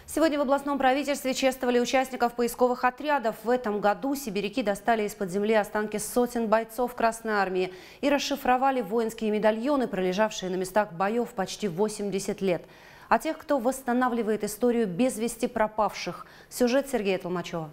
Сегодня в областном правительстве чествовали участников поисковых отрядов. В этом году сибиряки достали из-под земли останки сотен бойцов Красной Армии и расшифровали воинские медальоны, пролежавшие на местах боев почти 80 лет. А тех, кто восстанавливает историю без вести пропавших. Сюжет Сергея Толмачева.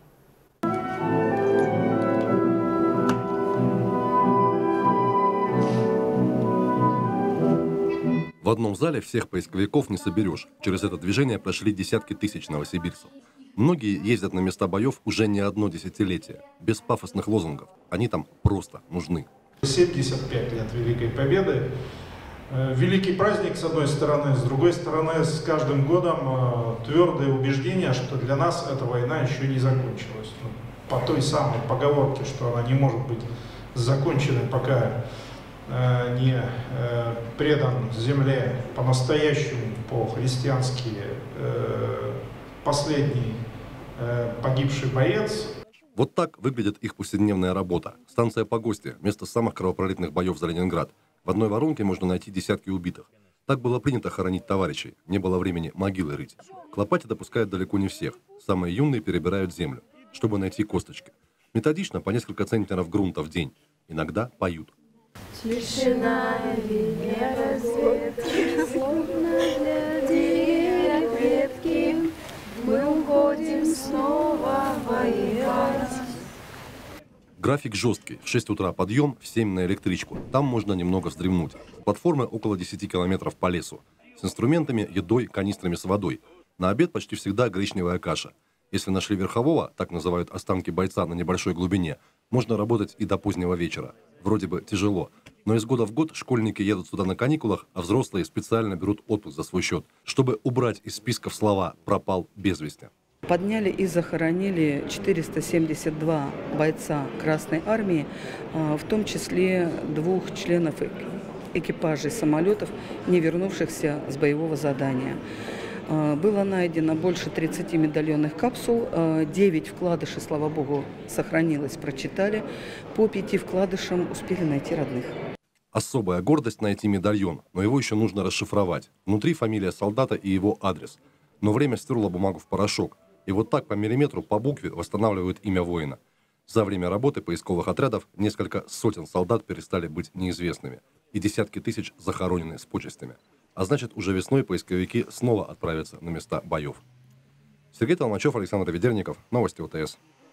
В одном зале всех поисковиков не соберешь. Через это движение прошли десятки тысяч новосибирцев. Многие ездят на места боев уже не одно десятилетие. Без пафосных лозунгов. Они там просто нужны. 75 лет Великой Победы. Великий праздник, с одной стороны. С другой стороны, с каждым годом твердое убеждение, что для нас эта война еще не закончилась. По той самой поговорке, что она не может быть закончена, пока не предан земле по-настоящему, по-христиански последний погибший боец. Вот так выглядит их повседневная работа. Станция Погостье – место самых кровопролитных боев за Ленинград. В одной воронке можно найти десятки убитых. Так было принято хоронить товарищей. Не было времени могилы рыть. К лопате допускают далеко не всех. Самые юные перебирают землю, чтобы найти косточки. Методично по несколько центнеров грунта в день. Иногда поют. Тишина Венера светки, словно для деревьев ветки, мы уходим снова воевать. График жесткий. В 6 утра подъем, в 7 на электричку. Там можно немного вздремнуть. Платформы около 10 километров по лесу. С инструментами, едой, канистрами с водой. На обед почти всегда гречневая каша. Если нашли верхового, так называют останки бойца на небольшой глубине, можно работать и до позднего вечера. Вроде бы тяжело. Но из года в год школьники едут сюда на каникулах, а взрослые специально берут отпуск за свой счет, чтобы убрать из списков слова «пропал без вести». Подняли и захоронили 472 бойца Красной Армии, в том числе 2 членов экипажей самолетов, не вернувшихся с боевого задания. Было найдено больше 30 медальонных капсул, 9 вкладышей, слава богу, сохранилось, прочитали. По 5 вкладышам успели найти родных. Особая гордость найти медальон, но его еще нужно расшифровать. Внутри фамилия солдата и его адрес. Но время стерло бумагу в порошок. И вот так по миллиметру, по букве восстанавливают имя воина. За время работы поисковых отрядов несколько сотен солдат перестали быть неизвестными. И десятки тысяч захоронены с почестями. А значит, уже весной поисковики снова отправятся на места боев. Сергей Толмачев, Александр Ведерников. Новости ОТС.